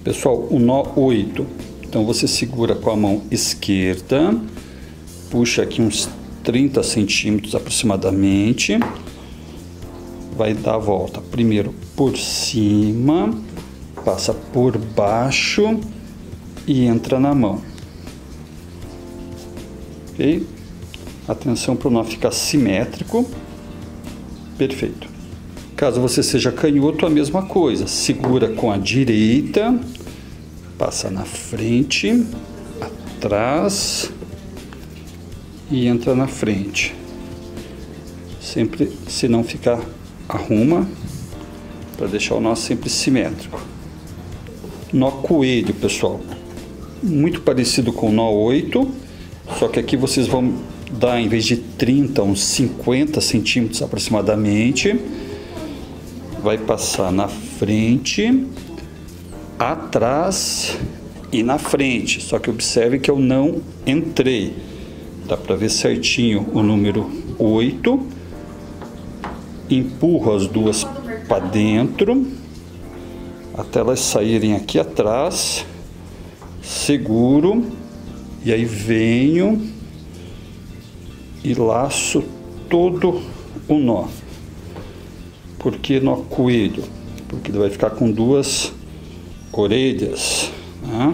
Pessoal, o nó 8. Então você segura com a mão esquerda, puxa aqui uns 30 centímetros aproximadamente, vai dar a volta primeiro por cima, passa por baixo e entra na mão. Ok? Atenção para o nó ficar simétrico. Perfeito. Caso você seja canhoto, a mesma coisa. Segura com a direita, passa na frente, atrás e entra na frente. Sempre, se não ficar, arruma para deixar o nó sempre simétrico. Nó coelho, pessoal. Muito parecido com o nó 8, só que aqui vocês vão dar, em vez de 30, uns 50 centímetros aproximadamente. Vai passar na frente, atrás e na frente. Só que observe que eu não entrei. Dá para ver certinho o número 8. Empurro as duas para dentro, até elas saírem aqui atrás. Seguro. E aí venho e laço todo o nó. Por que nó coelho? Porque ele vai ficar com duas orelhas, né?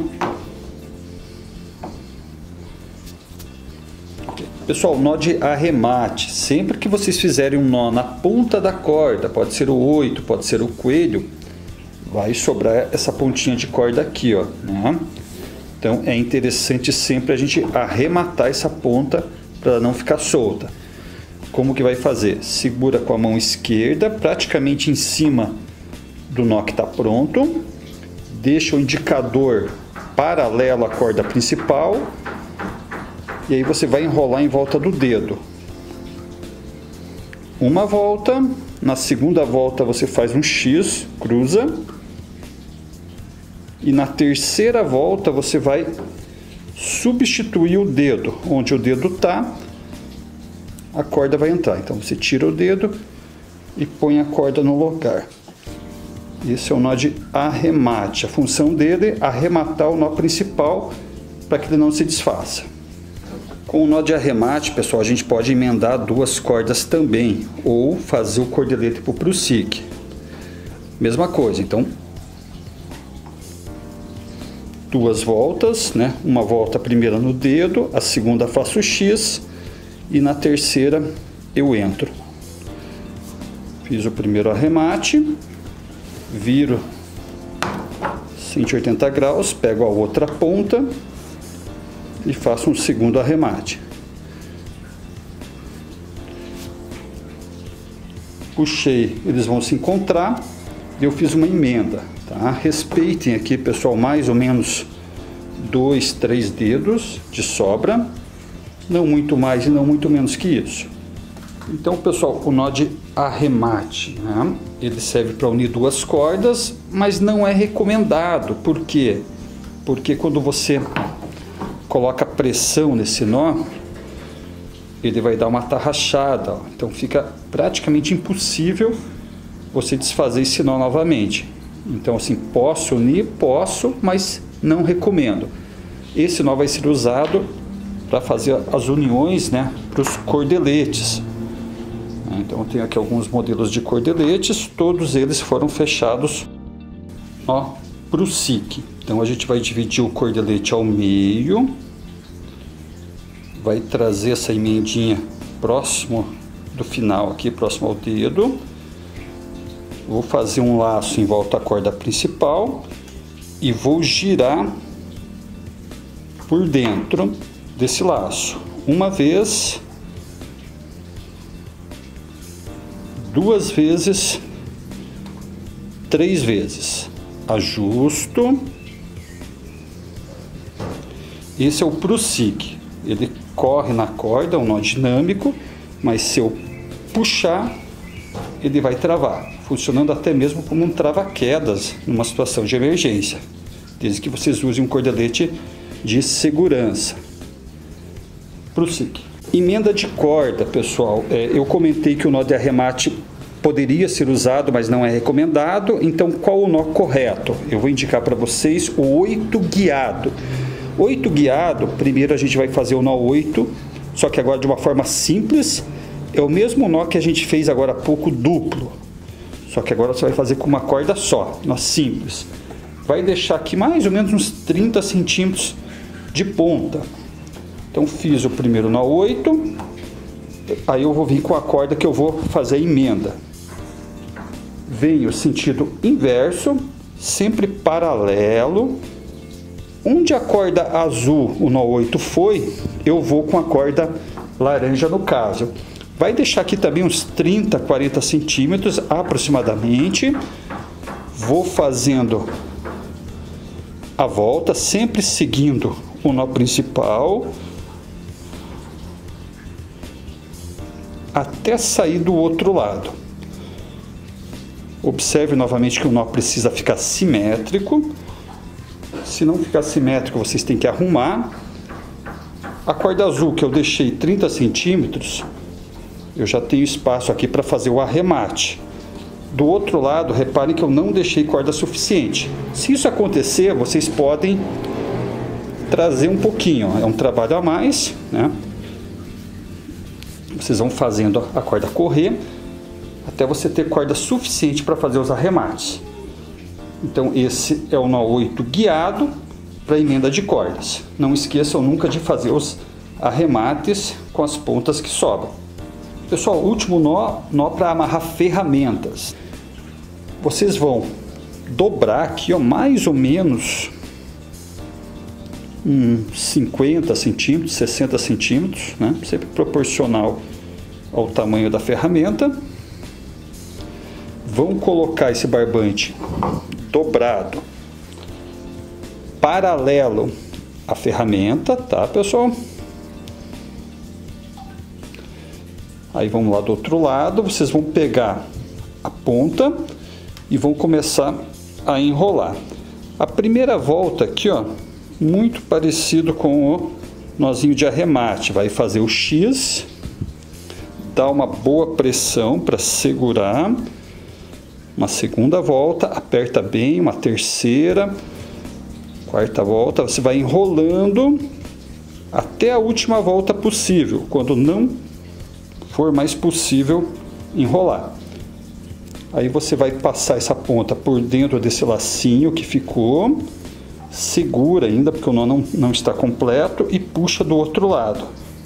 Pessoal, nó de arremate. Sempre que vocês fizerem um nó na ponta da corda, pode ser o 8, pode ser o coelho, vai sobrar essa pontinha de corda aqui, ó, né? Então é interessante sempre a gente arrematar essa ponta para não ficar solta. Como que vai fazer? Segura com a mão esquerda, praticamente em cima do nó que está pronto. Deixa o indicador paralelo à corda principal. E aí você vai enrolar em volta do dedo. Uma volta. Na segunda volta você faz um X, cruza. E na terceira volta você vai substituir o dedo. Onde o dedo está, a corda vai entrar. Então você tira o dedo e põe a corda no lugar. Esse é o nó de arremate. A função dele é arrematar o nó principal para que ele não se desfaça. Com o nó de arremate, pessoal, a gente pode emendar duas cordas também, ou fazer o cordelete para o prussique. Mesma coisa, então, duas voltas, né? Uma volta primeira no dedo, a segunda faço o X e na terceira eu entro. Fiz o primeiro arremate, viro 180 graus, pego a outra ponta e faço um segundo arremate. Puxei, eles vão se encontrar e eu fiz uma emenda, tá? Respeitem aqui, pessoal, mais ou menos 2, 3 dedos de sobra, não muito mais e não muito menos que isso. Então, pessoal, o nó de arremate, né? Ele serve para unir duas cordas, mas não é recomendado. Por quê? Porque quando você coloca pressão nesse nó, ele vai dar uma tarraxada, ó. Então fica praticamente impossível você desfazer esse nó novamente. Então, assim, posso unir? Posso, mas não recomendo. Esse nó vai ser usado para fazer as uniões, né, para os cordeletes. Então eu tenho aqui alguns modelos de cordeletes, todos eles foram fechados ó, prussique. Então a gente vai dividir o cordelete ao meio, vai trazer essa emendinha próximo do final aqui, próximo ao dedo. Vou fazer um laço em volta da corda principal e vou girar por dentro desse laço. Uma vez, duas vezes, 3 vezes. Ajusto. Esse é o prussique. Ele corre na corda, é um nó dinâmico, mas se eu puxar, ele vai travar, funcionando até mesmo como um trava-quedas numa situação de emergência, desde que vocês usem um cordelete de segurança. Prussique. Emenda de corda, pessoal, eu comentei que o nó de arremate poderia ser usado, mas não é recomendado. Então, qual o nó correto? Eu vou indicar para vocês o 8 guiado. 8 guiado, primeiro a gente vai fazer o nó 8, só que agora de uma forma simples. É o mesmo nó que a gente fez agora há pouco duplo, só que agora você vai fazer com uma corda só, nó simples. Vai deixar aqui mais ou menos uns 30 centímetros de ponta. Então fiz o primeiro nó 8, aí eu vou vir com a corda que eu vou fazer a emenda. Venho sentido inverso, sempre paralelo. Onde a corda azul, o nó 8 foi, eu vou com a corda laranja no caso. Vai deixar aqui também uns 30, 40 centímetros aproximadamente. Vou fazendo a volta, sempre seguindo o nó principal, até sair do outro lado. Observe novamente que o nó precisa ficar simétrico. Se não ficar simétrico, vocês têm que arrumar. A corda azul que eu deixei 30 centímetros, eu já tenho espaço aqui para fazer o arremate. Do outro lado, reparem que eu não deixei corda suficiente. Se isso acontecer, vocês podem trazer um pouquinho. É um trabalho a mais, né? Vocês vão fazendo a corda correr até você ter corda suficiente para fazer os arremates. Então esse é o nó 8 guiado para emenda de cordas. Não esqueçam nunca de fazer os arremates com as pontas que sobram. Pessoal, último nó para amarrar ferramentas. Vocês vão dobrar aqui, ó, mais ou menos 50 centímetros, 60 centímetros, né? Sempre proporcional ao tamanho da ferramenta. Vão colocar esse barbante dobrado paralelo à ferramenta, tá, pessoal? Aí vamos lá do outro lado, vocês vão pegar a ponta e vão começar a enrolar. A primeira volta aqui, ó, muito parecido com o nozinho de arremate. Vai fazer o X, dá uma boa pressão para segurar. Uma segunda volta, aperta bem, uma terceira, quarta volta, você vai enrolando até a última volta possível, quando não for mais possível enrolar. Aí você vai passar essa ponta por dentro desse lacinho que ficou, segura ainda porque o nó não está completo e puxa do outro lado.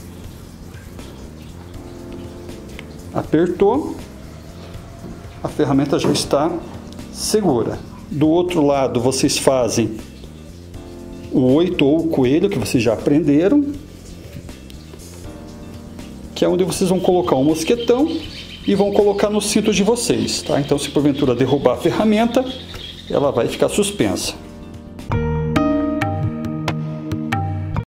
Apertou, a ferramenta já está segura. Do outro lado vocês fazem o 8 ou o coelho que vocês já aprenderam, que é onde vocês vão colocar um mosquetão e vão colocar no cinto de vocês, tá? Então se porventura derrubar a ferramenta, ela vai ficar suspensa.